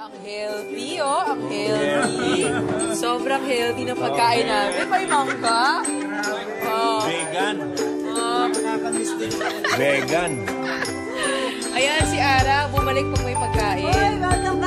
ang healthy, oh. Ang healthy. Sobrang healthy na pagkain namin. May mangga. Vegan. Vegan. Ayan si Ara, bumalik pag may pagkain.